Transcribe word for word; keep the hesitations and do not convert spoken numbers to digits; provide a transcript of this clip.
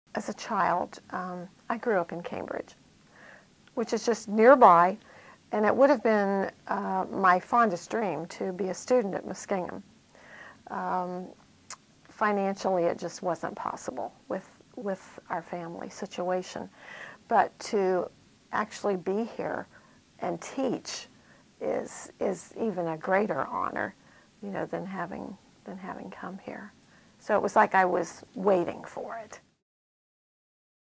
As a child, um, I grew up in Cambridge, which is just nearby, and it would have been uh, my fondest dream to be a student at Muskingum. Um, financially, it just wasn't possible with, with our family situation. But to actually be here and teach is, is even a greater honor, you know, than having, than having come here. So it was like I was waiting for it.